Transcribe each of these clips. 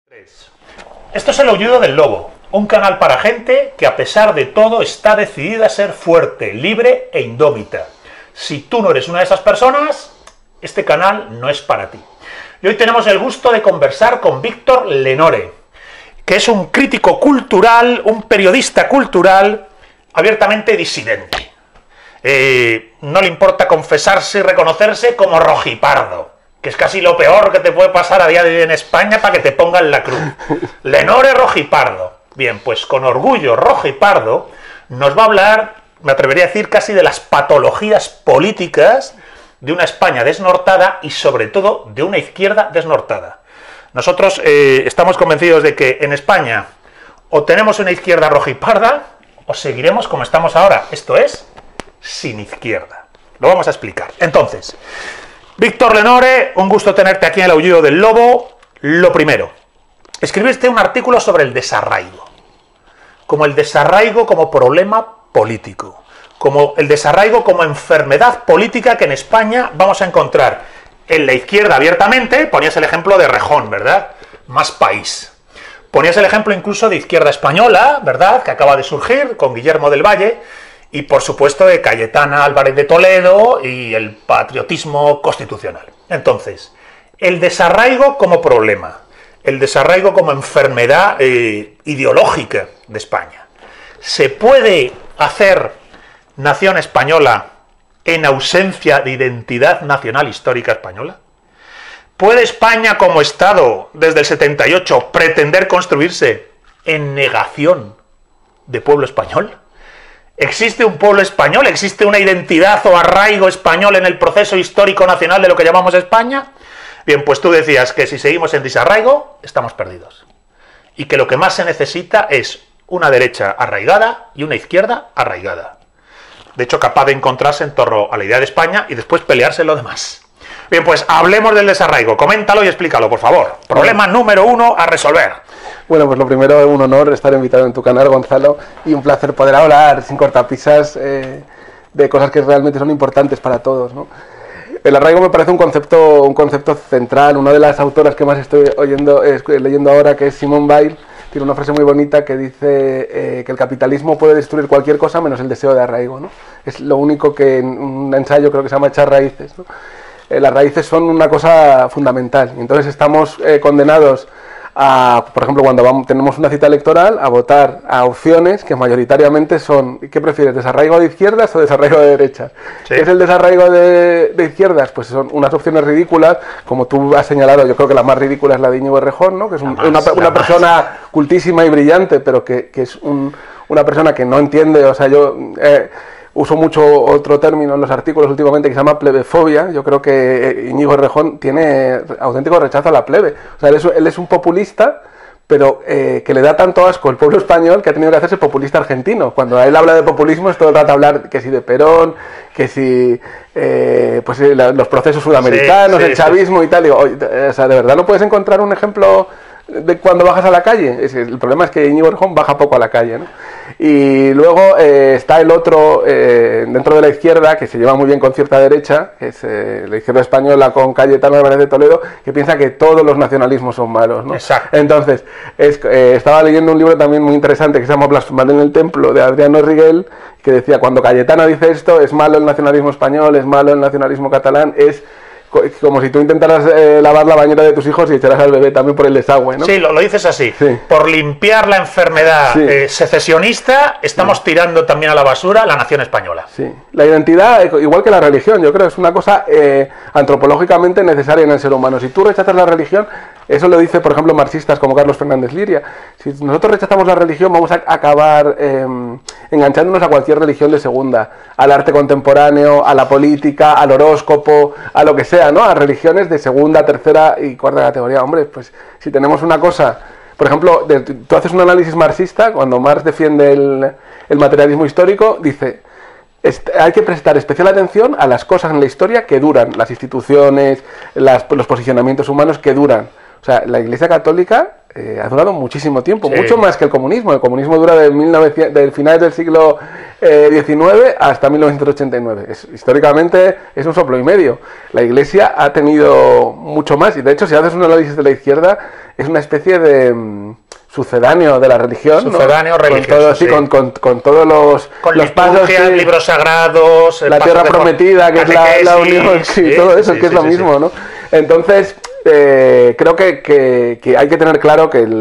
Esto es El Aullido del Lobo, un canal para gente que a pesar de todo está decidida a ser fuerte, libre e indómita. Si tú no eres una de esas personas, este canal no es para ti. Y hoy tenemos el gusto de conversar con Víctor Lenore, que es un crítico cultural, un periodista cultural abiertamente disidente. No le importa confesarse y reconocerse como rojipardo, que es casi lo peor que te puede pasar a día de hoy en España para que te pongan la cruz. Lenore rojipardo. Bien, pues con orgullo rojipardo nos va a hablar, me atrevería a decir, casi de las patologías políticas de una España desnortada y sobre todo de una izquierda desnortada. Nosotros estamos convencidos de que en España o tenemos una izquierda rojiparda o seguiremos como estamos ahora, esto es, sin izquierda. Lo vamos a explicar. Entonces, Víctor Lenore, un gusto tenerte aquí en El Aullido del Lobo. Lo primero, escribiste un artículo sobre el desarraigo, como el desarraigo como problema político, como el desarraigo como enfermedad política que en España vamos a encontrar en la izquierda abiertamente. Ponías el ejemplo de Rejón, ¿verdad? Más país. Ponías el ejemplo incluso de Izquierda Española, ¿verdad?, que acaba de surgir con Guillermo del Valle, y por supuesto de Cayetana Álvarez de Toledo y el patriotismo constitucional. Entonces, el desarraigo como problema, el desarraigo como enfermedad ideológica de España. ¿Se puede hacer nación española en ausencia de identidad nacional histórica española? ¿Puede España como Estado desde el 78 pretender construirse en negación de pueblo español? ¿Existe un pueblo español? ¿Existe una identidad o arraigo español en el proceso histórico nacional de lo que llamamos España? Bien, pues tú decías que si seguimos en desarraigo, estamos perdidos. Y que lo que más se necesita es una derecha arraigada y una izquierda arraigada. De hecho, capaz de encontrarse en torno a la idea de España y después pelearse en lo demás. Bien, pues hablemos del desarraigo. Coméntalo y explícalo, por favor. Problema número 1 a resolver. Bueno, pues lo primero, un honor estar invitado en tu canal, Gonzalo, y un placer poder hablar sin cortapisas de cosas que realmente son importantes para todos, ¿no? El arraigo me parece un concepto central. Una de las autoras que más estoy leyendo ahora, que es Simone Weil, tiene una frase muy bonita que dice que el capitalismo puede destruir cualquier cosa menos el deseo de arraigo, ¿no? Es lo único que en un ensayo creo que se llama Echar raíces, ¿no? Las raíces son una cosa fundamental, y entonces estamos condenados a, por ejemplo, cuando tenemos una cita electoral, a votar a opciones que mayoritariamente son, ¿qué prefieres, desarraigo de izquierdas o desarraigo de derechas? Sí. ¿Qué es el desarraigo de izquierdas? Pues son unas opciones ridículas, como tú has señalado. Yo creo que la más ridícula es la de Íñigo Errejón, ¿no?, que es una persona cultísima y brillante, pero que es una persona que no entiende. O sea, yo uso mucho otro término en los artículos últimamente que se llama plebefobia. Yo creo que Íñigo Errejón tiene auténtico rechazo a la plebe. O sea, él es un populista, pero que le da tanto asco el pueblo español que ha tenido que hacerse populista argentino. Cuando él habla de populismo es todo el rato hablar que si de Perón, que si los procesos sudamericanos, el chavismo y tal. Digo, o sea, ¿de verdad no puedes encontrar un ejemplo de cuando bajas a la calle? El problema es que Íñigo Errejón baja poco a la calle, ¿no? Y luego está el otro dentro de la izquierda, que se lleva muy bien con cierta derecha, que es la izquierda española con Cayetano Álvarez de Toledo, que piensa que todos los nacionalismos son malos, ¿no? Exacto. Entonces, estaba leyendo un libro también muy interesante que se llama Blasfemar en el Templo, de Adriano Riguel, que decía, cuando Cayetano dice esto, es malo el nacionalismo español, es malo el nacionalismo catalán, es como si tú intentaras lavar la bañera de tus hijos y echaras al bebé también por el desagüe, ¿no? Sí, lo dices así. Sí. Por limpiar la enfermedad secesionista, estamos tirando también a la basura la nación española. Sí. La identidad, igual que la religión, yo creo que es una cosa antropológicamente necesaria en el ser humano. Si tú rechazas la religión, eso lo dice, por ejemplo, marxistas como Carlos Fernández Liria. Si nosotros rechazamos la religión, vamos a acabar enganchándonos a cualquier religión de segunda, al arte contemporáneo, a la política, al horóscopo, a lo que sea, ¿no? A religiones de segunda, tercera y cuarta categoría. Hombre, pues si tenemos una cosa, por ejemplo, tú haces un análisis marxista, cuando Marx defiende el materialismo histórico, dice, hay que prestar especial atención a las cosas en la historia que duran, las instituciones, los posicionamientos humanos que duran. O sea, la Iglesia Católica ha durado muchísimo tiempo, Sí. mucho más que el comunismo. El comunismo dura de finales del siglo XIX hasta 1989. Históricamente es un soplo y medio. La Iglesia ha tenido mucho más, y de hecho si haces un análisis de la izquierda es una especie de sucedáneo de la religión, Sucedáneo ¿no? religioso, Sí, sí. con todos los pasos, liturgias, sí, libros sagrados, la tierra prometida, que es la unión, sí, todo eso, sí, que es sí, lo sí, mismo, sí. ¿no? Entonces, creo que hay que tener claro que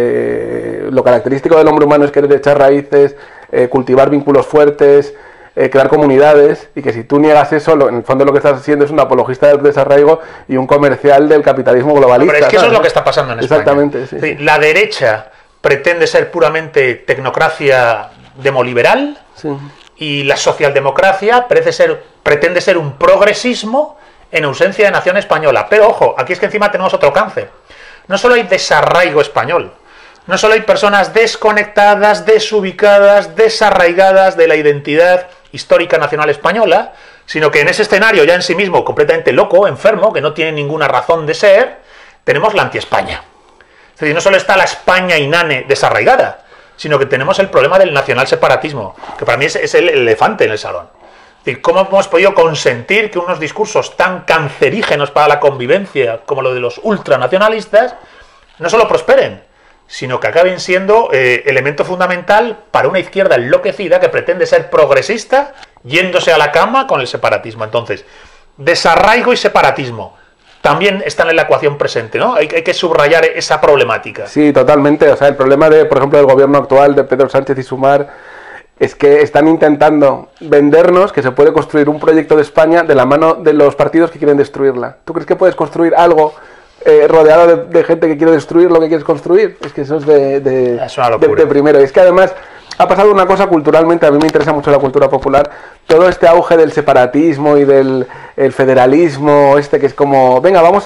lo característico del hombre humano es querer echar raíces, cultivar vínculos fuertes, crear comunidades, y que si tú niegas eso, en el fondo lo que estás haciendo es un apologista del desarraigo y un comercial del capitalismo globalista. Pero es que eso ¿sabes? es lo que está pasando en España. Exactamente, sí, sí. La derecha pretende ser puramente tecnocracia demoliberal, Sí. y la socialdemocracia pretende ser un progresismo en ausencia de nación española. Pero ojo, aquí es que encima tenemos otro cáncer. No solo hay desarraigo español, no solo hay personas desconectadas, desubicadas, desarraigadas de la identidad histórica nacional española, sino que en ese escenario ya en sí mismo completamente loco, enfermo, que no tiene ninguna razón de ser, tenemos la anti-España. Es decir, no solo está la España inane desarraigada, sino que tenemos el problema del nacional separatismo, que para mí es el elefante en el salón. Es decir, ¿cómo hemos podido consentir que unos discursos tan cancerígenos para la convivencia como lo de los ultranacionalistas no solo prosperen, sino que acaben siendo elemento fundamental para una izquierda enloquecida que pretende ser progresista yéndose a la cama con el separatismo? Entonces, desarraigo y separatismo también están en la ecuación presente, ¿no? Hay que subrayar esa problemática. Sí, totalmente. O sea, el problema por ejemplo, del gobierno actual de Pedro Sánchez y Sumar es que están intentando vendernos que se puede construir un proyecto de España de la mano de los partidos que quieren destruirla. ¿Tú crees que puedes construir algo rodeado de gente que quiere destruir lo que quieres construir? Es que eso es Es una locura. de primero. Y es que además ha pasado una cosa culturalmente, a mí me interesa mucho la cultura popular, todo este auge del separatismo y del federalismo, que es como, venga, vamos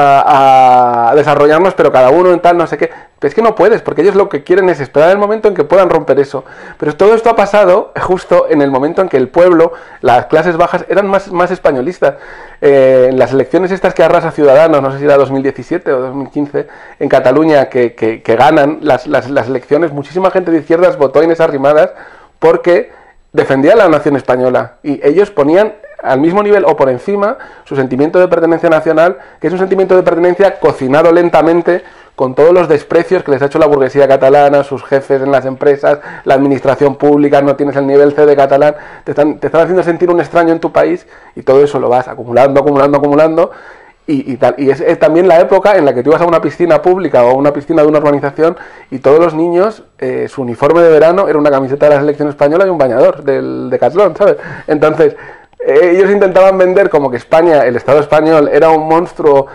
a desarrollarnos, pero cada uno en tal, no sé qué. Pero es que no puedes, porque ellos lo que quieren es esperar el momento en que puedan romper eso. Pero todo esto ha pasado justo en el momento en que el pueblo, las clases bajas, eran más españolistas. En las elecciones estas que arrasa Ciudadanos, no sé si era 2017 o 2015, en Cataluña, que ganan las elecciones, muchísima gente de izquierdas votó en esas rimadas porque defendía a la nación española, y ellos ponían al mismo nivel o por encima su sentimiento de pertenencia nacional, que es un sentimiento de pertenencia cocinado lentamente con todos los desprecios que les ha hecho la burguesía catalana, sus jefes en las empresas, la administración pública, no tienes el nivel C de catalán, te están haciendo sentir un extraño en tu país, y todo eso lo vas acumulando, y tal. Y es también la época en la que tú ibas a una piscina pública o a una piscina de una urbanización y todos los niños, su uniforme de verano era una camiseta de la selección española y un bañador del Decathlon, ¿sabes? Entonces, ellos intentaban vender como que España, el Estado español, era un monstruo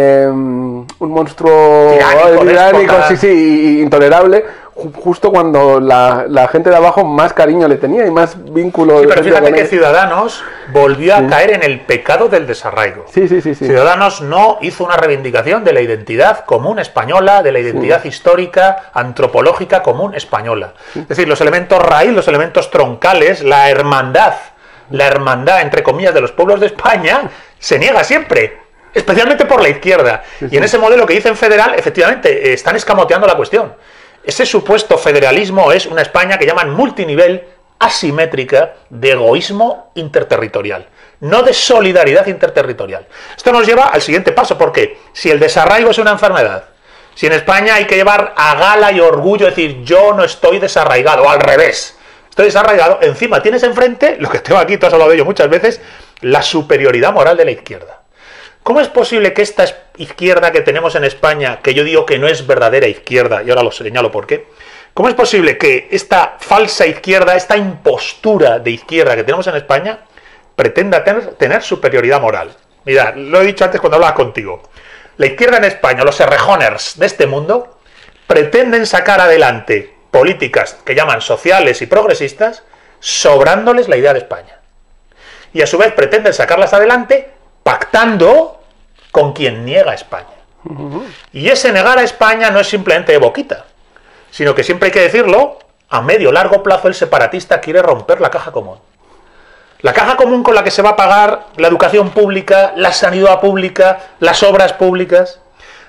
tiránico, sí, intolerable, justo cuando la gente de abajo más cariño le tenía y más vínculo. Sí, pero fíjate que Ciudadanos volvió a caer en el pecado del desarraigo. Sí. Ciudadanos no hizo una reivindicación de la identidad común española, de la identidad histórica, antropológica común española. Es decir, los elementos raíz, los elementos troncales, la hermandad, entre comillas, de los pueblos de España, se niega siempre, especialmente por la izquierda. Y en ese modelo que dicen federal, efectivamente, están escamoteando la cuestión. Ese supuesto federalismo es una España que llaman multinivel, asimétrica, de egoísmo interterritorial, no de solidaridad interterritorial. Esto nos lleva al siguiente paso, porque si el desarraigo es una enfermedad, si en España hay que llevar a gala y orgullo decir yo no estoy desarraigado, o al revés, estoy desarraigado, encima tienes enfrente, lo que tengo aquí, tú has hablado de ello muchas veces, la superioridad moral de la izquierda. ¿Cómo es posible que esta izquierda que tenemos en España, que yo digo que no es verdadera izquierda, y ahora lo señalo por qué, cómo es posible que esta falsa izquierda, esta impostura de izquierda que tenemos en España, pretenda tener superioridad moral? Mirad, lo he dicho antes cuando hablaba contigo. La izquierda en España, los errejoners de este mundo, pretenden sacar adelante políticas que llaman sociales y progresistas, sobrándoles la idea de España. Y a su vez pretenden sacarlas adelante pactando con quien niega a España. Y ese negar a España no es simplemente de boquita, sino que siempre hay que decirlo, a medio largo plazo el separatista quiere romper la caja común. La caja común con la que se va a pagar la educación pública, la sanidad pública, las obras públicas.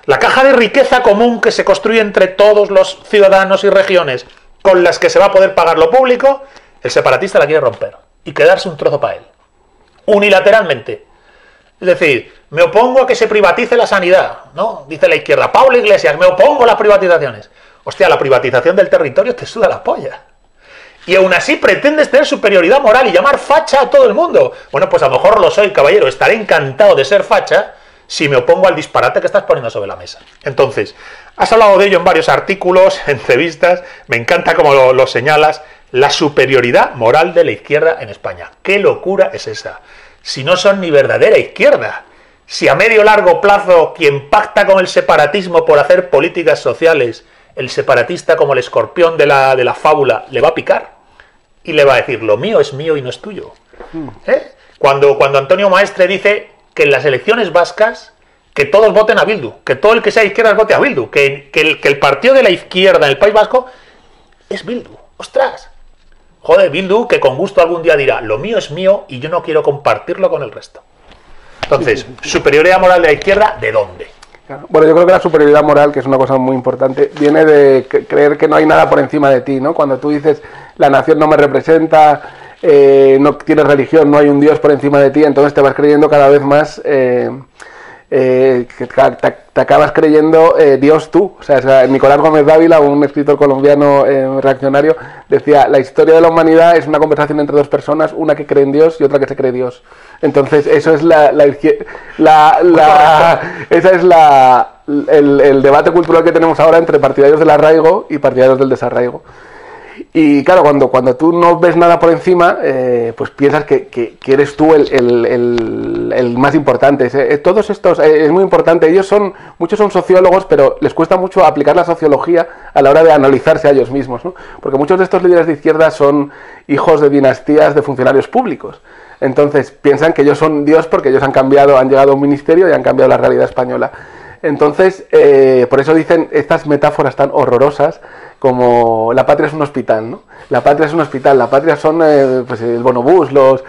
La caja de riqueza común que se construye entre todos los ciudadanos y regiones con las que se va a poder pagar lo público, el separatista la quiere romper y quedarse un trozo para él. Unilateralmente. Es decir, me opongo a que se privatice la sanidad, ¿no? Dice la izquierda, Pablo Iglesias, me opongo a las privatizaciones. Hostia, la privatización del territorio te suda la polla. Y aún así pretendes tener superioridad moral y llamar facha a todo el mundo. Bueno, pues a lo mejor lo soy, caballero. Estaré encantado de ser facha si me opongo al disparate que estás poniendo sobre la mesa. Entonces, has hablado de ello en varios artículos, entrevistas. Me encanta cómo lo señalas. La superioridad moral de la izquierda en España. ¿Qué locura es esa? Si no son ni verdadera izquierda. Si a medio largo plazo quien pacta con el separatismo por hacer políticas sociales, el separatista como el escorpión de la fábula, le va a picar y le va a decir, lo mío es mío y no es tuyo. Cuando Antonio Maestre dice que en las elecciones vascas que todos voten a Bildu, que todo el que sea izquierda vote a Bildu, que el partido de la izquierda en el País Vasco es Bildu. ¡Ostras! Joder, Bildu, que con gusto algún día dirá, lo mío es mío y yo no quiero compartirlo con el resto. Entonces, superioridad moral de la izquierda, ¿de dónde? Bueno, yo creo que la superioridad moral, que es una cosa muy importante, viene de creer que no hay nada por encima de ti, ¿no? Cuando tú dices, la nación no me representa, no tienes religión, no hay un Dios por encima de ti, entonces te vas creyendo cada vez más, te acabas creyendo Dios tú. O sea, Nicolás Gómez Dávila, un escritor colombiano reaccionario, decía, la historia de la humanidad es una conversación entre dos personas, una que cree en Dios y otra que se cree Dios. Entonces, eso es el debate cultural que tenemos ahora entre partidarios del arraigo y partidarios del desarraigo. Y claro, cuando tú no ves nada por encima, pues piensas que eres tú el más importante. Todos estos, es muy importante, muchos son sociólogos, pero les cuesta mucho aplicar la sociología a la hora de analizarse a ellos mismos, ¿no? Porque muchos de estos líderes de izquierda son hijos de dinastías de funcionarios públicos. Entonces piensan que ellos son Dios porque ellos han llegado a un ministerio y han cambiado la realidad española. Entonces, por eso dicen estas metáforas tan horrorosas como la patria es un hospital, ¿no? La patria es un hospital, la patria son pues el bonobús,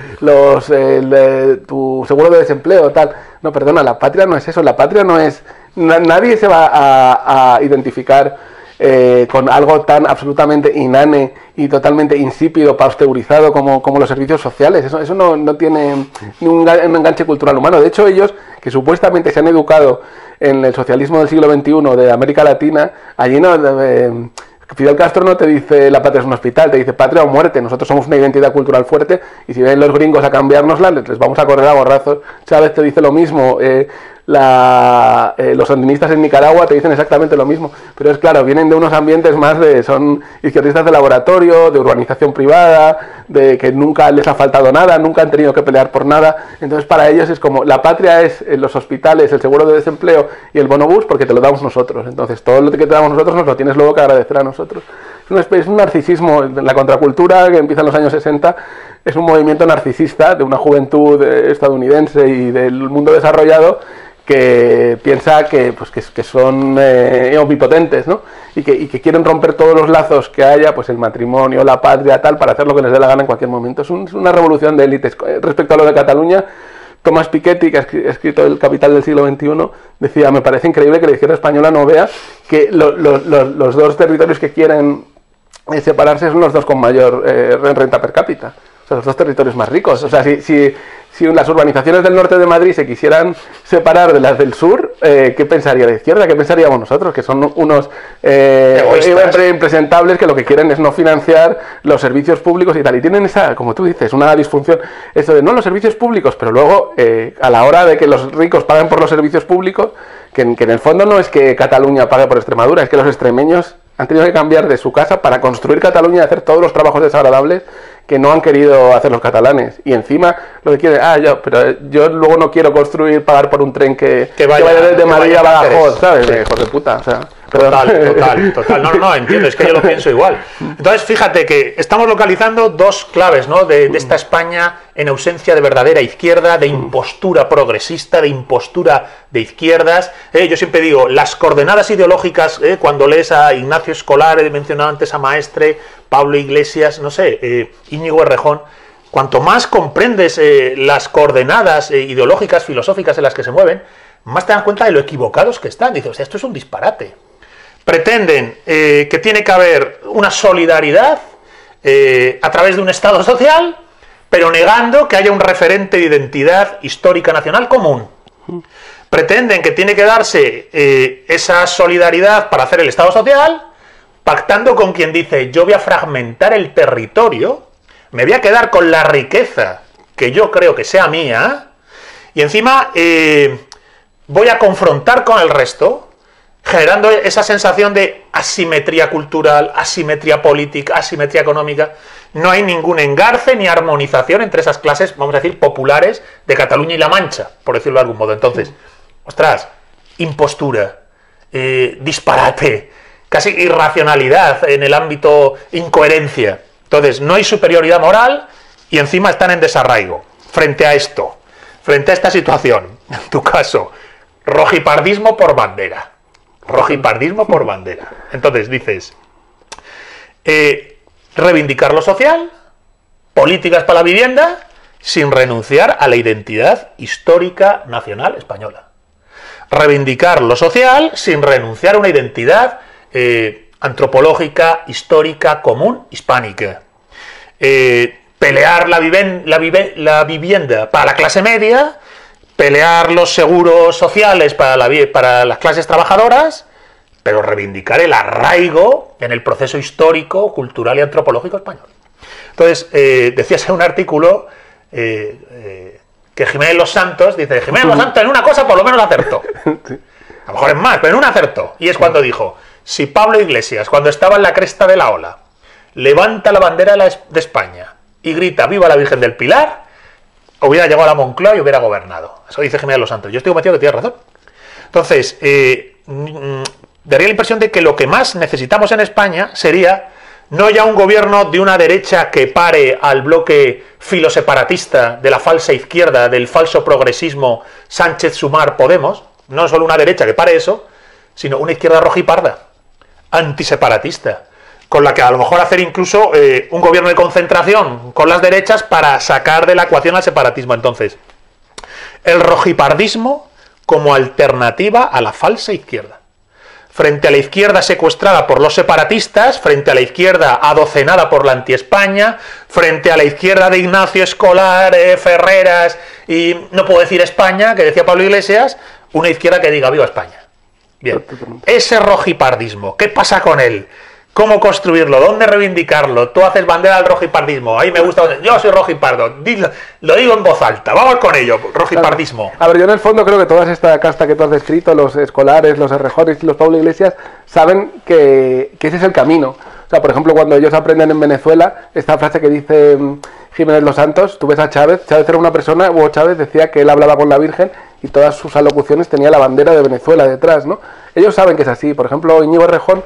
tu seguro de desempleo, tal. No, perdona, la patria no es eso, la patria no es... Nadie se va a identificar con algo tan absolutamente inane y totalmente insípido, pasteurizado como los servicios sociales. Eso no tiene un enganche cultural humano. De hecho, ellos, que supuestamente se han educado en el socialismo del siglo XXI de América Latina, allí no... Fidel Castro no te dice la patria es un hospital, te dice patria o muerte. Nosotros somos una identidad cultural fuerte y si ven los gringos a cambiárnosla, les vamos a correr a gorrazos. Chávez te dice lo mismo, los sandinistas en Nicaragua te dicen exactamente lo mismo. Pero es claro, vienen de unos ambientes más son izquierdistas de laboratorio, de urbanización privada, de que nunca les ha faltado nada, nunca han tenido que pelear por nada. Entonces para ellos es como, la patria es los hospitales, el seguro de desempleo y el bonobús porque te lo damos nosotros. Entonces todo lo que te damos nosotros nos lo tienes luego que agradecer a nosotros. Es un narcisismo. La contracultura que empieza en los años 60 es un movimiento narcisista de una juventud estadounidense y del mundo desarrollado que piensa que son omnipotentes, ¿no? Y que quieren romper todos los lazos que haya, pues el matrimonio, la patria, tal, para hacer lo que les dé la gana en cualquier momento. Es una revolución de élites. Respecto a lo de Cataluña, Tomás Piketty, que ha escrito El Capital del siglo XXI, decía, me parece increíble que la izquierda española no vea que los dos territorios que quieren separarse son los dos con mayor renta per cápita. O sea, los dos territorios más ricos. O sea, si las urbanizaciones del norte de Madrid se quisieran separar de las del sur, ¿qué pensaría la izquierda? ¿Qué pensaríamos nosotros? Que son unos impresentables que lo que quieren es no financiar los servicios públicos y tal. Y tienen esa, como tú dices, una disfunción. Eso de no los servicios públicos, pero luego a la hora de que los ricos paguen por los servicios públicos, que en el fondo no es que Cataluña pague por Extremadura, es que los extremeños han tenido que cambiar de su casa para construir Cataluña y hacer todos los trabajos desagradables que no han querido hacer los catalanes. Y encima lo que quieren, pero yo luego no quiero pagar por un tren que vaya desde Madrid a Badajoz, ¿sabes? Sí. Hijo de puta, o sea... Total. No, entiendo, es que yo lo pienso igual. Entonces, fíjate que estamos localizando dos claves, ¿no? De esta España en ausencia de verdadera izquierda, de impostura progresista, de impostura de izquierdas. Yo siempre digo, las coordenadas ideológicas, cuando lees a Ignacio Escolar, he mencionado antes a Maestre, Pablo Iglesias, no sé, Íñigo Errejón, cuanto más comprendes las coordenadas ideológicas, filosóficas en las que se mueven, más te dan cuenta de lo equivocados que están. Dices, o sea, esto es un disparate. Pretenden que tiene que haber una solidaridad a través de un Estado social, pero negando que haya un referente de identidad histórica nacional común. Pretenden que tiene que darse esa solidaridad para hacer el Estado social, pactando con quien dice, yo voy a fragmentar el territorio, me voy a quedar con la riqueza que yo creo que sea mía, y encima voy a confrontar con el resto, generando esa sensación de asimetría cultural, asimetría política, asimetría económica. No hay ningún engarce ni armonización entre esas clases, vamos a decir, populares de Cataluña y La Mancha, por decirlo de algún modo. Entonces, ostras, impostura, disparate, casi irracionalidad en el ámbito incoherencia. Entonces, no hay superioridad moral y encima están en desarraigo. Frente a esto, frente a esta situación, en tu caso, rojipardismo por bandera. Rojipardismo por bandera. Entonces dices, reivindicar lo social, políticas para la vivienda, sin renunciar a la identidad histórica nacional española. Reivindicar lo social sin renunciar a una identidad antropológica, histórica, común, hispánica. Pelear la vivienda para la clase media, pelear los seguros sociales para las clases trabajadoras, pero reivindicar el arraigo en el proceso histórico, cultural y antropológico español. Entonces, decías en un artículo que Jiménez Los Santos, dice, Jiménez Los Santos en una cosa por lo menos acertó. A lo mejor es más, pero en una acertó. Y es cuando dijo, si Pablo Iglesias, cuando estaba en la cresta de la ola, levanta la bandera de España y grita, ¡viva la Virgen del Pilar!, hubiera llegado a la Moncloa y hubiera gobernado. Eso dice Jiménez Los Santos. Yo estoy convencido que tiene razón. Entonces, daría la impresión de que lo que más necesitamos en España sería no ya un gobierno de una derecha que pare al bloque filoseparatista de la falsa izquierda, del falso progresismo Sánchez, Sumar, Podemos, no solo una derecha que pare eso, sino una izquierda rojiparda, antiseparatista, con la que a lo mejor hacer incluso un gobierno de concentración con las derechas para sacar de la ecuación al separatismo. Entonces, el rojipardismo como alternativa a la falsa izquierda. Frente a la izquierda secuestrada por los separatistas, frente a la izquierda adocenada por la anti-España, frente a la izquierda de Ignacio Escolar, Ferreras y no puedo decir España, que decía Pablo Iglesias, una izquierda que diga viva España. Bien, ese rojipardismo, ¿qué pasa con él? ¿Cómo construirlo? ¿Dónde reivindicarlo? Tú haces bandera al rojipardismo. Ahí me gusta. Yo soy rojipardo. Lo digo en voz alta. Vamos con ello. Rojipardismo. A ver, yo en el fondo creo que toda esta casta que tú has descrito, los Escolares, los Errejón y los Pablo Iglesias, saben que ese es el camino. O sea, por ejemplo, cuando ellos aprenden en Venezuela, esta frase que dice Jiménez Los Santos, tú ves a Chávez. Chávez era una persona, Hugo Chávez decía que él hablaba con la Virgen y todas sus alocuciones tenía la bandera de Venezuela detrás, ¿no? Ellos saben que es así. Por ejemplo, Íñigo Errejón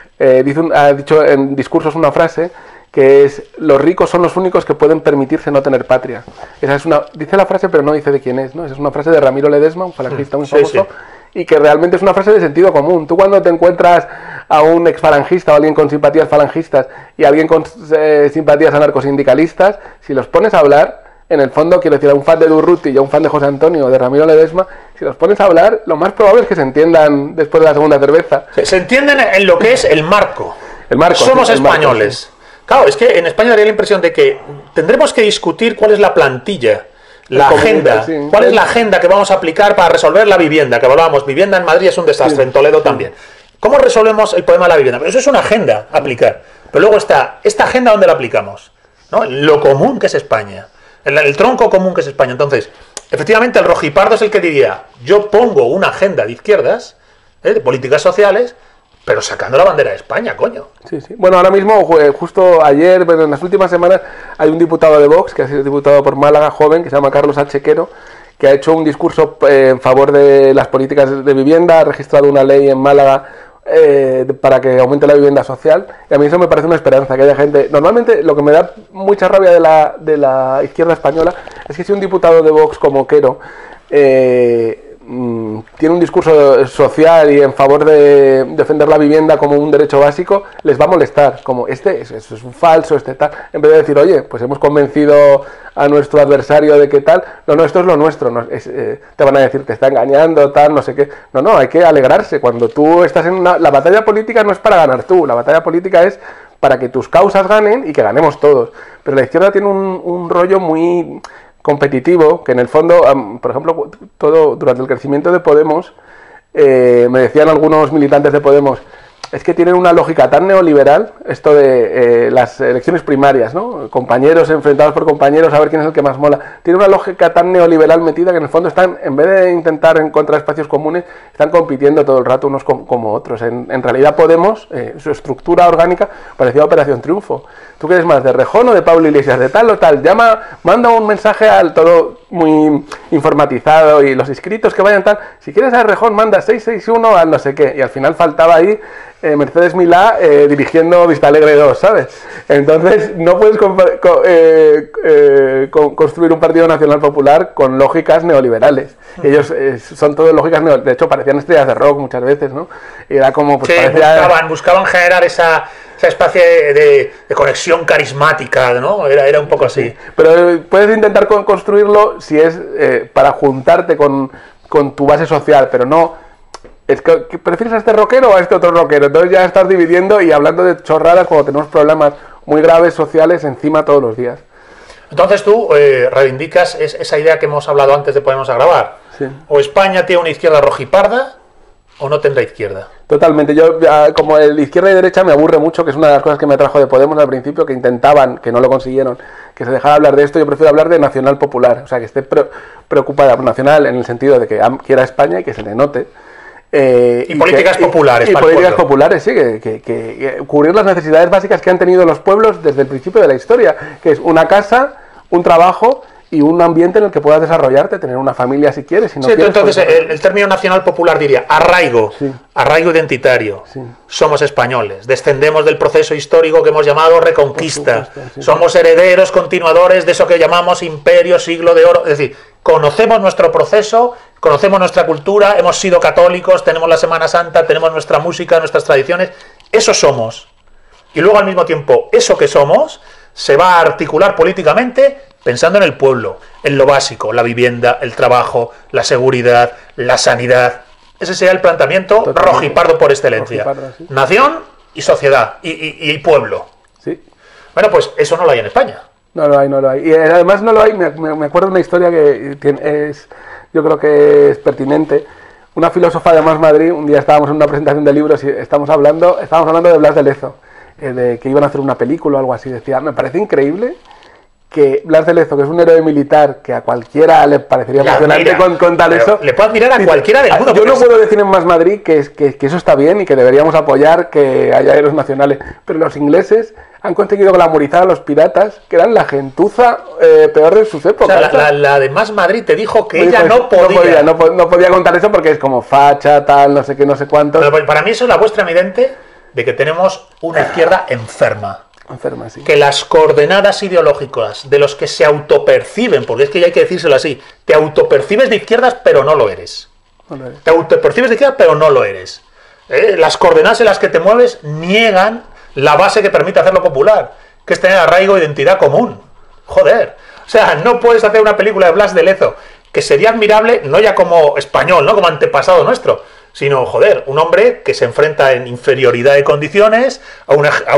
ha dicho en discursos una frase que es: los ricos son los únicos que pueden permitirse no tener patria. Esa es dice la frase, pero no dice de quién es, ¿no? Esa es una frase de Ramiro Ledesma, un falangista muy famoso, y que realmente es una frase de sentido común. Tú cuando te encuentras a un exfalangista o alguien con simpatías falangistas y alguien con simpatías anarcosindicalistas, si los pones a hablar, en el fondo, quiero decir, a un fan de Durruti y a un fan de José Antonio o de Ramiro Ledesma, si los pones a hablar, lo más probable es que se entiendan después de la segunda cerveza. Se entienden en lo que es el marco. El marco. Somos sí, el españoles. Marco, sí. Claro, es que en España daría la impresión de que tendremos que discutir cuál es la plantilla, la agenda, sí. cuál es la agenda que vamos a aplicar para resolver la vivienda, que hablábamos, vivienda en Madrid es un desastre, en Toledo también. ¿Cómo resolvemos el problema de la vivienda? Pero eso es una agenda a aplicar. Pero luego está, ¿esta agenda dónde la aplicamos? ¿No? Lo común que es España. El tronco común que es España. Entonces, efectivamente, el rojipardo es el que diría, yo pongo una agenda de izquierdas, de políticas sociales, pero sacando la bandera de España, coño. Sí, sí. Bueno, ahora mismo, justo ayer, bueno, en las últimas semanas, hay un diputado de Vox, que ha sido diputado por Málaga, joven, que se llama Carlos Anchequero, que ha hecho un discurso en favor de las políticas de vivienda, ha registrado una ley en Málaga para que aumente la vivienda social, y a mí eso me parece una esperanza, que haya gente. Normalmente lo que me da mucha rabia de la izquierda española es que si un diputado de Vox como Quero tiene un discurso social y en favor de defender la vivienda como un derecho básico, les va a molestar, como este es un falso, este tal, en vez de decir, oye, pues hemos convencido a nuestro adversario de que tal, no, esto es lo nuestro, te van a decir, te está engañando, tal, no sé qué, no, hay que alegrarse, cuando tú estás en la batalla política no es para ganar tú, la batalla política es para que tus causas ganen y que ganemos todos, pero la izquierda tiene un rollo muy competitivo, que en el fondo, por ejemplo, durante el crecimiento de Podemos, me decían algunos militantes de Podemos, es que tienen una lógica tan neoliberal, esto de las elecciones primarias, ¿no? Compañeros enfrentados por compañeros, a ver quién es el que más mola. Tiene una lógica tan neoliberal metida que en el fondo están, en vez de intentar encontrar espacios comunes, están compitiendo todo el rato unos como otros. En realidad Podemos, su estructura orgánica, parecía Operación Triunfo. ¿Tú qué eres más, de Rejón o de Pablo Iglesias? De tal o tal. Manda un mensaje al todo muy informatizado y los inscritos que vayan tal. Si quieres a Rejón, manda 661 al no sé qué. Y al final faltaba ahí Mercedes Milá dirigiendo Vistalegre 2, ¿sabes? Entonces no puedes construir un partido nacional popular con lógicas neoliberales. Ellos son todas lógicas neoliberales. De hecho, parecían estrellas de rock muchas veces, ¿no? Y era como... Pues, sí, buscaban generar esa especie de conexión carismática, ¿no? Era un poco así. Sí. Pero puedes intentar construirlo si es para juntarte con tu base social, pero no... Es que ¿prefieres a este rockero o a este otro rockero? Entonces ya estás dividiendo y hablando de chorradas cuando tenemos problemas muy graves sociales encima todos los días. Entonces tú reivindicas esa idea que hemos hablado antes de ponernos a grabar. Sí. O España tiene una izquierda rojiparda o no tendrá izquierda. Totalmente. Yo, como el izquierda y derecha, me aburre mucho, que es una de las cosas que me atrajo de Podemos al principio, que intentaban, que no lo consiguieron, que se dejara hablar de esto. Yo prefiero hablar de nacional popular, o sea, que esté preocupada por nacional en el sentido de que quiera España y que se le note. Y políticas populares. Y políticas populares, sí, que cubrir las necesidades básicas que han tenido los pueblos desde el principio de la historia, que es una casa, un trabajo y un ambiente en el que puedas desarrollarte, tener una familia si quieres. Si no quieres, entonces el término nacional popular diría arraigo, sí. Arraigo identitario. Sí. Somos españoles, descendemos del proceso histórico que hemos llamado Reconquista, sí. Somos herederos, continuadores de eso que llamamos imperio, siglo de oro, es decir, conocemos nuestro proceso, conocemos nuestra cultura, hemos sido católicos, tenemos la Semana Santa, tenemos nuestra música, nuestras tradiciones, eso somos. Y luego al mismo tiempo, eso que somos se va a articular políticamente pensando en el pueblo, en lo básico, la vivienda, el trabajo, la seguridad, la sanidad. Ese sería el planteamiento rojipardo por excelencia. Sí. Nación y sociedad y pueblo. Sí. Bueno, pues eso no lo hay en España. No lo hay. Y además no lo hay, me acuerdo de una historia que yo creo que es pertinente. Una filósofa de Más Madrid, un día estábamos en una presentación de libros y estábamos hablando de Blas de Lezo, de que iban a hacer una película o algo así. Decía, me parece increíble que Blas de Lezo, que es un héroe militar que a cualquiera le parecería emocionante con tal eso... Le puedo admirar a cualquiera del mundo. Yo no puedo decir en Más Madrid que eso está bien y que deberíamos apoyar que haya héroes nacionales, pero los ingleses han conseguido glamorizar a los piratas, que eran la gentuza peor de sus épocas. O sea, la de Más Madrid te dijo que ella no podía. No podía contar eso porque es como facha, tal, no sé qué, no sé cuánto. Pero para mí eso es la muestra evidente de que tenemos una izquierda enferma. Enferma, sí. Que las coordenadas ideológicas de los que se autoperciben, porque es que ya hay que decírselo así, te autopercibes de izquierdas pero no lo eres. Te autopercibes de izquierdas pero no lo eres. Las coordenadas en las que te mueves niegan la base que permite hacerlo popular, que es tener arraigo e identidad común. Joder. O sea, no puedes hacer una película de Blas de Lezo, que sería admirable, no ya como español, no como antepasado nuestro, sino, joder, un hombre que se enfrenta en inferioridad de condiciones a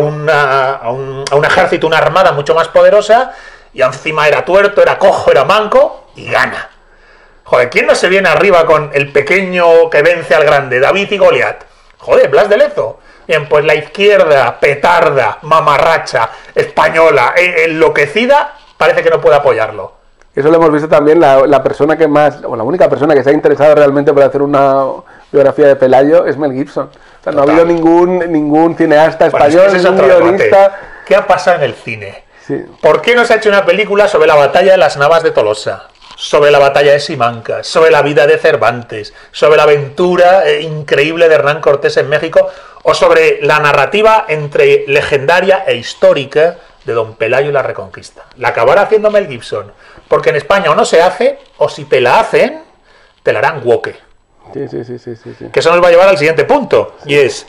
un ejército, una armada mucho más poderosa, y encima era tuerto, era cojo, era manco, y gana. Joder, ¿quién no se viene arriba con el pequeño que vence al grande, David y Goliat? Joder, Blas de Lezo. Bien, pues la izquierda, petarda, mamarracha, española, enloquecida, parece que no puede apoyarlo. Eso lo hemos visto también, la persona que más, o la única persona que se ha interesado realmente por hacer una biografía de Pelayo es Mel Gibson. O sea, no ha habido ningún cineasta español, ningún guionista. ¿Qué ha pasado en el cine? Sí. ¿Por qué no se ha hecho una película sobre la batalla de las Navas de Tolosa? Sobre la batalla de Simancas, sobre la vida de Cervantes, sobre la aventura increíble de Hernán Cortés en México, o sobre la narrativa entre legendaria e histórica de Don Pelayo y la Reconquista? La acabará haciendo Mel Gibson, porque en España o no se hace, o si te la hacen, te la harán woke. Sí. Que eso nos va a llevar al siguiente punto, y es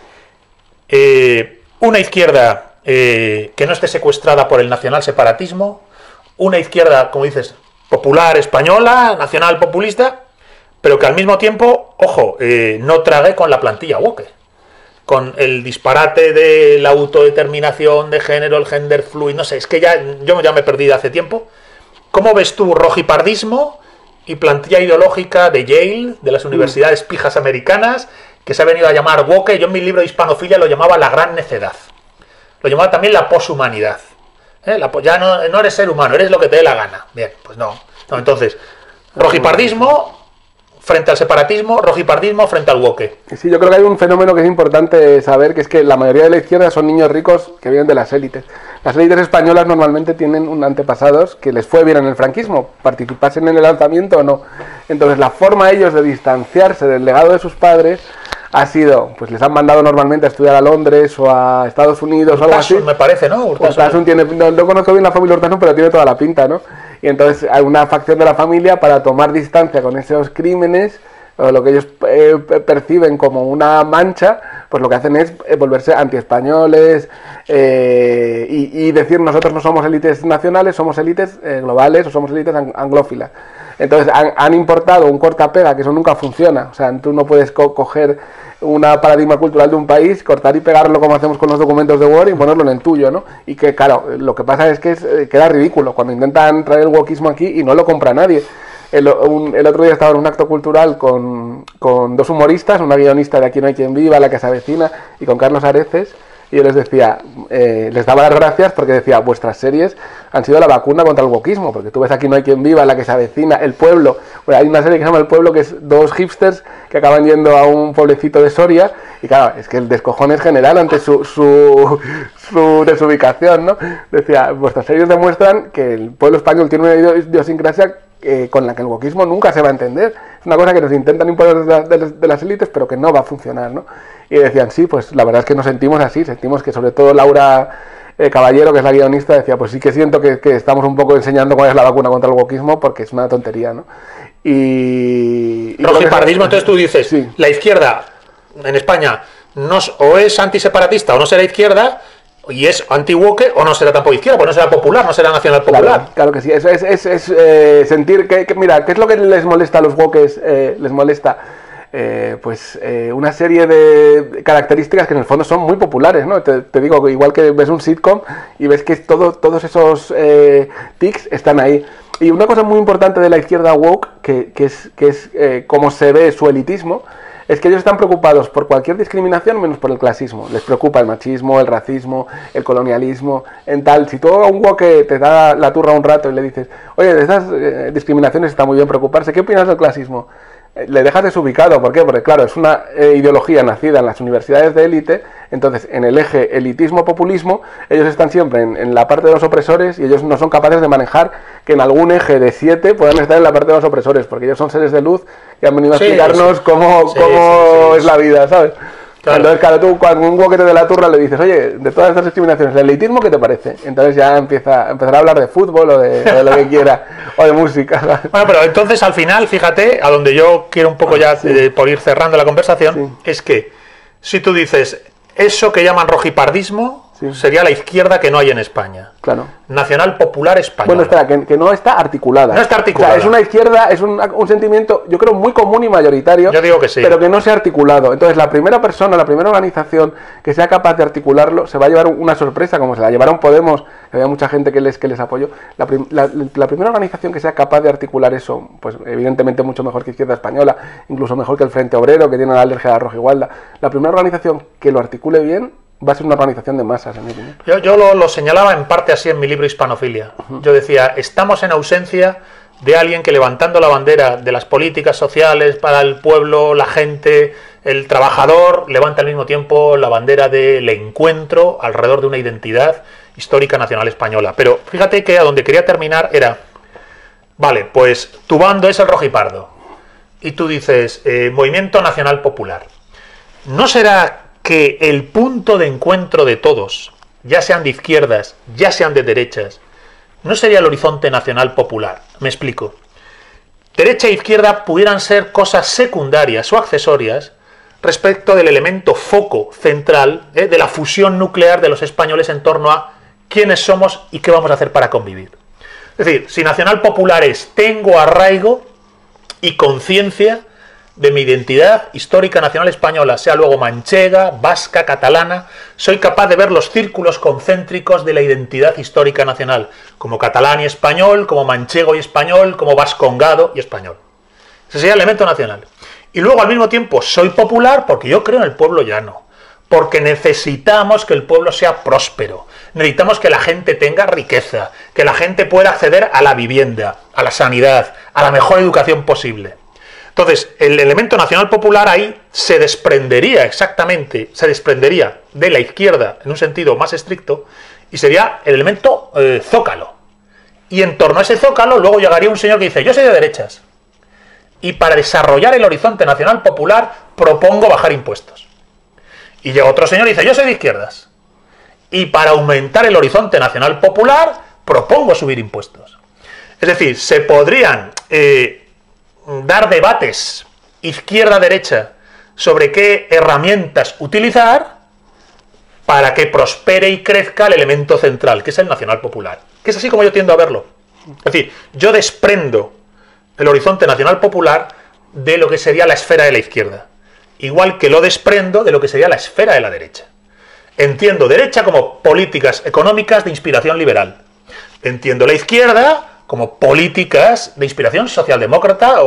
una izquierda que no esté secuestrada por el nacional separatismo, una izquierda, como dices, popular, española, nacional populista, pero que al mismo tiempo, ojo, no trague con la plantilla woke, con el disparate de la autodeterminación de género, el gender fluid, no sé, es que yo ya me he perdido hace tiempo. ¿Cómo ves tú rojipardismo y plantilla ideológica de Yale, de las universidades pijas americanas, que se ha venido a llamar woke? Yo en mi libro de Hispanofilia lo llamaba la gran necedad. Lo llamaba también la poshumanidad. Ya no eres ser humano, eres lo que te dé la gana. Bien, pues no. Entonces, rojipardismo frente al separatismo, rojipardismo frente al woke. Sí, yo creo que hay un fenómeno que es importante saber, que es que la mayoría de la izquierda son niños ricos que vienen de las élites. Las élites españolas normalmente tienen un antepasados que les fue bien en el franquismo, participasen en el alzamiento o no. Entonces la forma de ellos de distanciarse del legado de sus padres ha sido, pues les han mandado normalmente a estudiar a Londres o a Estados Unidos o algo así. Me parece, ¿no? Urtasun tiene, no conozco bien la familia Urtasun, pero tiene toda la pinta, ¿no? Y entonces hay una facción de la familia para tomar distancia con esos crímenes, o lo que ellos perciben como una mancha, pues lo que hacen es volverse antiespañoles y decir nosotros no somos élites nacionales, somos élites globales o somos élites anglófilas. Entonces han importado un corta-pega, que eso nunca funciona. O sea, tú no puedes coger una paradigma cultural de un país, cortar y pegarlo como hacemos con los documentos de Word y ponerlo en el tuyo, ¿no? Y que, claro, lo que pasa es que queda ridículo cuando intentan traer el wokismo aquí y no lo compra nadie. El otro día estaba en un acto cultural con dos humoristas, una guionista de Aquí no hay quien viva, La que se avecina, y con Carlos Areces, y yo les decía, les daba las gracias porque decía, vuestras series han sido la vacuna contra el wokismo, porque tú ves Aquí no hay quien viva, La que se avecina, El pueblo. Bueno, hay una serie que se llama El pueblo, que es dos hipsters que acaban yendo a un pueblecito de Soria, y claro, es que el descojón es general ante su desubicación, ¿no? Decía, vuestras series demuestran que el pueblo español tiene una idiosincrasia con la que el wokismo nunca se va a entender. Es una cosa que nos intentan imponer de las élites, pero que no va a funcionar, ¿no? Y decían, sí, pues la verdad es que nos sentimos así, sentimos que sobre todo Laura Caballero, que es la guionista, decía, pues sí que siento que estamos un poco enseñando cuál es la vacuna contra el wokismo, porque es una tontería, ¿no? Y rojipardismo, entonces tú dices, sí, la izquierda en España o es antiseparatista o no será izquierda, y es anti-woke o no será tampoco izquierda, pues no será popular, no será nacional popular. Claro que sí, eso es sentir que, mira, ¿qué es lo que les molesta a los wokes? Les molesta una serie de características que en el fondo son muy populares, ¿no? Te digo, igual que ves un sitcom y ves que todos esos tics están ahí. Y una cosa muy importante de la izquierda woke, que es cómo se ve su elitismo, es que ellos están preocupados por cualquier discriminación menos por el clasismo. Les preocupa el machismo, el racismo, el colonialismo, en tal. Si tú a un woke te da la turra un rato y le dices, oye, de estas discriminaciones está muy bien preocuparse, ¿qué opinas del clasismo? Le dejas desubicado. ¿Por qué? Porque claro, es una ideología nacida en las universidades de élite. Entonces en el eje elitismo-populismo ellos están siempre en la parte de los opresores y ellos no son capaces de manejar que en algún eje de 7 puedan estar en la parte de los opresores, porque ellos son seres de luz que han venido a explicarnos cómo es la vida, ¿sabes? Claro. Entonces, claro, tú cuando un woke de la turra le dices, oye, de todas estas discriminaciones, ¿el elitismo qué te parece? Entonces ya empezará a hablar de fútbol o de lo que quiera, o de música, ¿sabes? Bueno, pero entonces al final, fíjate, a donde yo quiero un poco ya por ir cerrando la conversación, es que si tú dices, eso que llaman rojipardismo sería la izquierda que no hay en España. Claro. Nacional Popular Española. Bueno, espera, que no está articulada. No está articulada. O sea, es una izquierda, es un sentimiento, yo creo, muy común y mayoritario. Yo digo que sí. Pero que no se ha articulado. Entonces, la primera persona, la primera organización que sea capaz de articularlo, se va a llevar una sorpresa, como se la llevaron Podemos, que había mucha gente que les apoyó. La primera organización que sea capaz de articular eso, pues evidentemente mucho mejor que Izquierda Española, incluso mejor que el Frente Obrero, que tiene la alergia a la roja igualda. La primera organización que lo articule bien va a ser una organización de masas, en mi opinión. Yo lo señalaba en parte así en mi libro Hispanofilia. Yo decía, estamos en ausencia de alguien que levantando la bandera de las políticas sociales para el pueblo, la gente, el trabajador, levanta al mismo tiempo la bandera del encuentro alrededor de una identidad histórica nacional española. Pero fíjate que a donde quería terminar era, vale, pues tu bando es el rojipardo. Y tú dices, Movimiento Nacional Popular. ¿No será que el punto de encuentro de todos, ya sean de izquierdas, ya sean de derechas, no sería el horizonte nacional popular? Me explico. derecha e izquierda pudieran ser cosas secundarias o accesorias respecto del elemento foco central de la fusión nuclear de los españoles en torno a quiénes somos y qué vamos a hacer para convivir. Es decir, si nacional popular es tengo arraigo y conciencia de mi identidad histórica nacional española, sea luego manchega, vasca, catalana, soy capaz de ver los círculos concéntricos de la identidad histórica nacional, como catalán y español, como manchego y español, como vascongado y español. Ese sería el elemento nacional. Y luego al mismo tiempo soy popular porque yo creo en el pueblo llano, porque necesitamos que el pueblo sea próspero, necesitamos que la gente tenga riqueza, que la gente pueda acceder a la vivienda, a la sanidad, a la mejor educación posible. Entonces, el elemento nacional popular ahí se desprendería exactamente, se desprendería de la izquierda en un sentido más estricto y sería el elemento zócalo. Y en torno a ese zócalo luego llegaría un señor que dice, yo soy de derechas y para desarrollar el horizonte nacional popular propongo bajar impuestos. Y llega otro señor y dice, yo soy de izquierdas y para aumentar el horizonte nacional popular propongo subir impuestos. Es decir, se podrían dar debates izquierda-derecha sobre qué herramientas utilizar para que prospere y crezca el elemento central, que es el nacional popular. Que es así como yo tiendo a verlo. Es decir, yo desprendo el horizonte nacional popular de lo que sería la esfera de la izquierda, igual que lo desprendo de lo que sería la esfera de la derecha. Entiendo derecha como políticas económicas de inspiración liberal. Entiendo la izquierda como políticas de inspiración socialdemócrata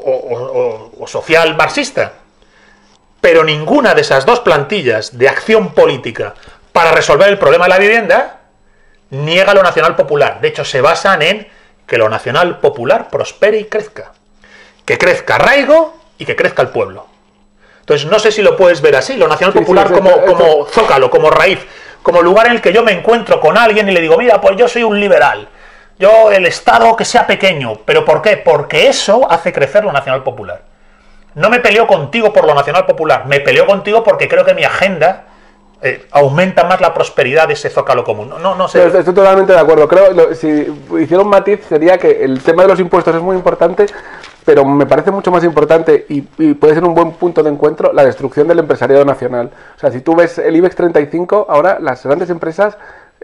o social marxista. Pero ninguna de esas dos plantillas de acción política para resolver el problema de la vivienda niega lo nacional popular. De hecho, se basan en que lo nacional popular prospere y crezca. Que crezca arraigo y que crezca el pueblo. Entonces, no sé si lo puedes ver así, lo nacional popular como zócalo, como raíz, como lugar en el que yo me encuentro con alguien y le digo, mira, pues yo soy un liberal. Yo, el Estado que sea pequeño. ¿Pero por qué? Porque eso hace crecer lo nacional popular. No me peleo contigo por lo nacional popular, me peleo contigo porque creo que mi agenda aumenta más la prosperidad de ese zócalo común. No sé. Estoy totalmente de acuerdo. Creo si hiciera un matiz sería que el tema de los impuestos es muy importante, pero me parece mucho más importante y puede ser un buen punto de encuentro la destrucción del empresariado nacional. O sea, si tú ves el IBEX 35, ahora las grandes empresas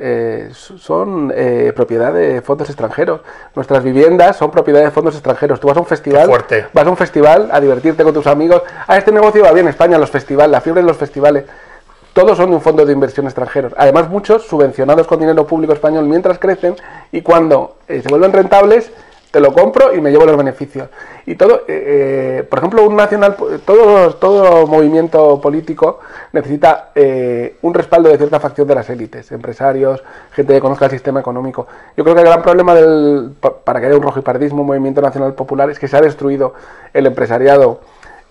son propiedad de fondos extranjeros. Nuestras viviendas son propiedad de fondos extranjeros. Tú vas a un festival a divertirte con tus amigos. Este negocio va bien en España, los festivales, la fiebre de los festivales. Todos son de un fondo de inversión extranjeros. Además, muchos subvencionados con dinero público español mientras crecen y cuando se vuelven rentables, te lo compro y me llevo los beneficios. Y todo, por ejemplo, todo movimiento político necesita un respaldo de cierta facción de las élites, empresarios, gente que conozca el sistema económico. Yo creo que el gran problema para que haya un rojipardismo, un movimiento nacional popular, es que se ha destruido el empresariado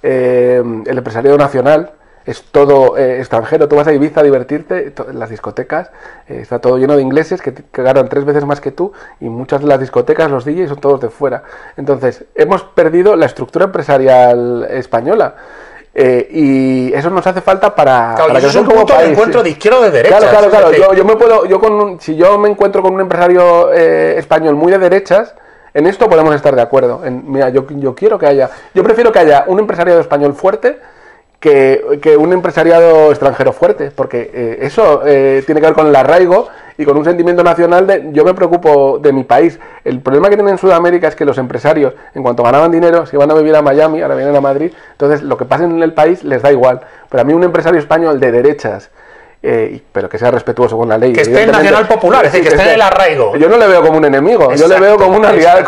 nacional. Es todo extranjero. Tú vas a Ibiza a divertirte, en las discotecas está todo lleno de ingleses que ganan 3 veces más que tú y muchas de las discotecas, los DJs son todos de fuera. Entonces, hemos perdido la estructura empresarial española y eso nos hace falta para que sea un punto de encuentro de izquierda o de derecha. Claro. Si yo me encuentro con un empresario español muy de derechas, en esto podemos estar de acuerdo. Yo prefiero que haya un empresariado español fuerte que un empresariado extranjero fuerte, porque eso tiene que ver con el arraigo y con un sentimiento nacional yo me preocupo de mi país. El problema que tienen en Sudamérica es que los empresarios, en cuanto ganaban dinero, se iban a vivir a Miami, ahora vienen a Madrid, entonces lo que pasa en el país les da igual. Pero a mí un empresario español de derechas, pero que sea respetuoso con la ley. Que esté en nacional popular, es decir, que esté en el arraigo. Yo no le veo como un enemigo, yo le veo como un aliado,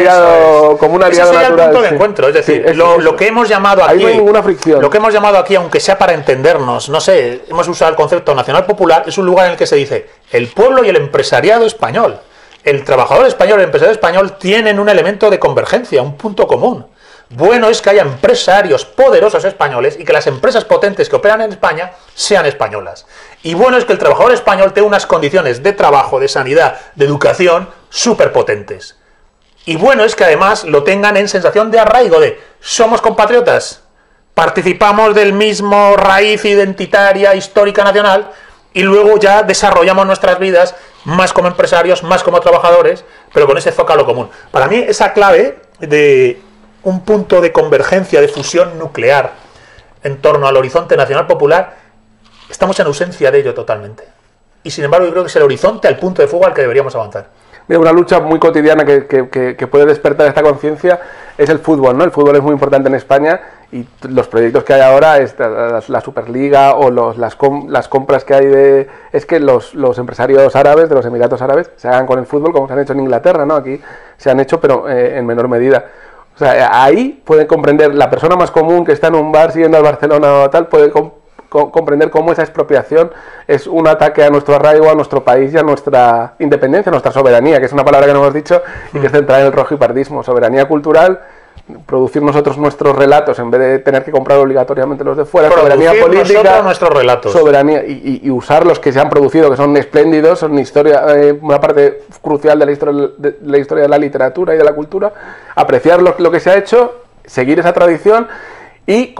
Ese sería el punto de encuentro, es decir, lo que hemos llamado aquí, ahí no hay ninguna fricción. Lo que hemos llamado aquí, aunque sea para entendernos, no sé, hemos usado el concepto nacional popular, es un lugar en el que se dice el pueblo y el empresariado español, el trabajador español y el empresario español tienen un elemento de convergencia, un punto común. Bueno es que haya empresarios poderosos españoles y que las empresas potentes que operan en España sean españolas. Y bueno es que el trabajador español tenga unas condiciones de trabajo, de sanidad, de educación súper potentes. Y bueno es que además lo tengan en sensación de arraigo, de somos compatriotas, participamos del mismo raíz identitaria, histórica, nacional, y luego ya desarrollamos nuestras vidas más como empresarios, más como trabajadores, pero con ese zócalo común. Para mí esa clave de un punto de convergencia, de fusión nuclear en torno al horizonte nacional popular, estamos en ausencia de ello totalmente. Y sin embargo yo creo que es el horizonte al punto de fuego al que deberíamos avanzar. Mira, una lucha muy cotidiana que puede despertar esta conciencia es el fútbol, ¿no? El fútbol es muy importante en España y los proyectos que hay ahora, la Superliga o las compras que hay es que los empresarios árabes de los Emiratos Árabes se hagan con el fútbol como se han hecho en Inglaterra, ¿no? Aquí se han hecho, pero en menor medida. O sea, ahí pueden comprender, la persona más común que está en un bar siguiendo al Barcelona o tal, puede comprender cómo esa expropiación es un ataque a nuestro arraigo, a nuestro país y a nuestra independencia, a nuestra soberanía, que es una palabra que no hemos dicho y que es central en el rojipardismo. Soberanía cultural, producir nosotros nuestros relatos en vez de tener que comprar obligatoriamente los de fuera, soberanía política, nuestros relatos, soberanía y usar los que se han producido, que son espléndidos, son una parte crucial de la historia de la literatura y de la cultura, apreciar lo que se ha hecho, seguir esa tradición y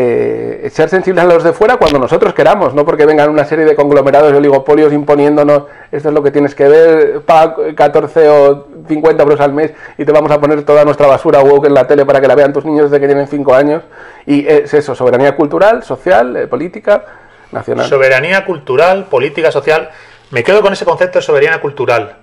ser sensibles a los de fuera cuando nosotros queramos, no porque vengan una serie de conglomerados y oligopolios imponiéndonos esto es lo que tienes que ver, paga 14 o 50 euros al mes y te vamos a poner toda nuestra basura woke en la tele para que la vean tus niños desde que tienen 5 años. Y es eso, soberanía cultural, social, política, nacional. Soberanía cultural, política, social. Me quedo con ese concepto de soberanía cultural.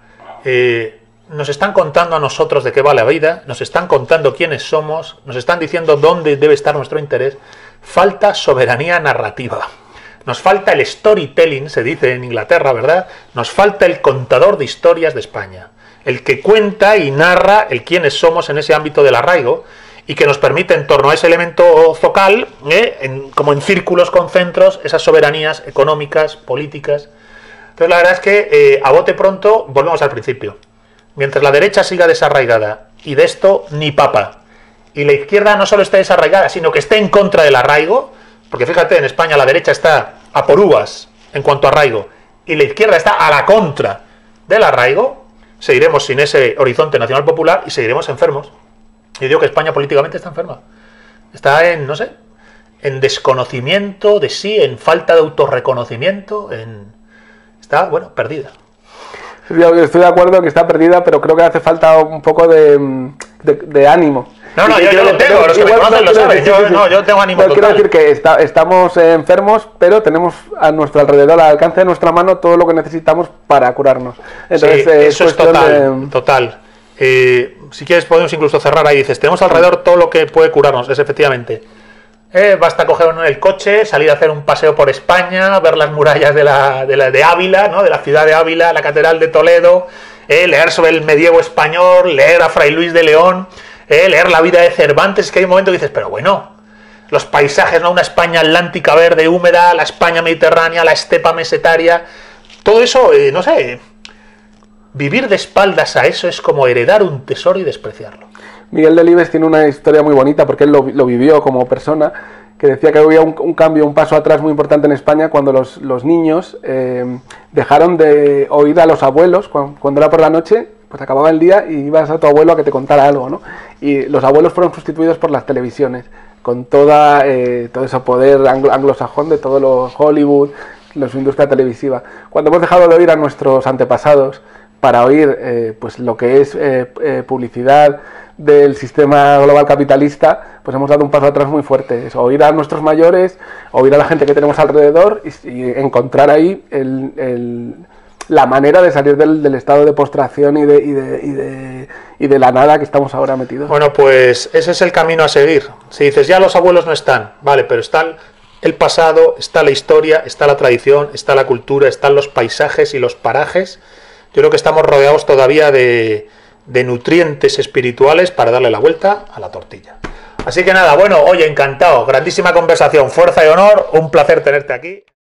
Nos están contando a nosotros de qué va la vida, nos están contando quiénes somos, nos están diciendo dónde debe estar nuestro interés. Falta soberanía narrativa. Nos falta el storytelling, se dice en Inglaterra, ¿verdad? Nos falta el contador de historias de España. El que cuenta y narra el quiénes somos en ese ámbito del arraigo y que nos permite en torno a ese elemento focal, como en círculos concentros, esas soberanías económicas, políticas. Entonces la verdad es que a bote pronto volvemos al principio. Mientras la derecha siga desarraigada, y de esto ni papa, y la izquierda no solo esté desarraigada, sino que esté en contra del arraigo, porque fíjate, en España la derecha está a por uvas en cuanto a arraigo, y la izquierda está a la contra del arraigo, seguiremos sin ese horizonte nacional popular y seguiremos enfermos. Yo digo que España políticamente está enferma. Está en, no sé, en desconocimiento de sí, en falta de autorreconocimiento, está, bueno, perdida. Yo estoy de acuerdo que está perdida, pero creo que hace falta un poco de ánimo. No, yo lo tengo, los que me conocen lo saben, yo tengo ánimo total. Quiero decir que estamos enfermos, pero tenemos a nuestro alrededor, al alcance de nuestra mano, todo lo que necesitamos para curarnos. Entonces, sí, eso es total. Si quieres podemos incluso cerrar ahí, dices, tenemos alrededor todo lo que puede curarnos, es efectivamente. Basta coger el coche, salir a hacer un paseo por España, ver las murallas de Ávila, ¿no? De la ciudad de Ávila, la catedral de Toledo, leer sobre el medievo español, leer a Fray Luis de León, leer la vida de Cervantes, que hay un momento que dices, pero bueno, los paisajes, ¿no? Una España atlántica verde, húmeda, la España mediterránea, la estepa mesetaria, todo eso, no sé, vivir de espaldas a eso es como heredar un tesoro y despreciarlo. Miguel Delibes tiene una historia muy bonita porque él lo vivió como persona, que decía que había un cambio, un paso atrás muy importante en España cuando los niños dejaron de oír a los abuelos cuando era por la noche, pues acababa el día y ibas a tu abuelo a que te contara algo, ¿no? Y los abuelos fueron sustituidos por las televisiones, con todo ese poder anglosajón de todo lo Hollywood, su industria televisiva. Cuando hemos dejado de oír a nuestros antepasados para oír pues lo que es publicidad del sistema global capitalista, pues hemos dado un paso atrás muy fuerte. Es oír a nuestros mayores, oír a la gente que tenemos alrededor y encontrar ahí la manera de salir del estado de postración y de la nada que estamos ahora metidos. Bueno, pues ese es el camino a seguir. Si dices, ya los abuelos no están, vale, pero está el pasado, está la historia, está la tradición, está la cultura, están los paisajes y los parajes. Yo creo que estamos rodeados todavía de nutrientes espirituales para darle la vuelta a la tortilla. Así que nada, bueno, oye, encantado, grandísima conversación, fuerza y honor, un placer tenerte aquí.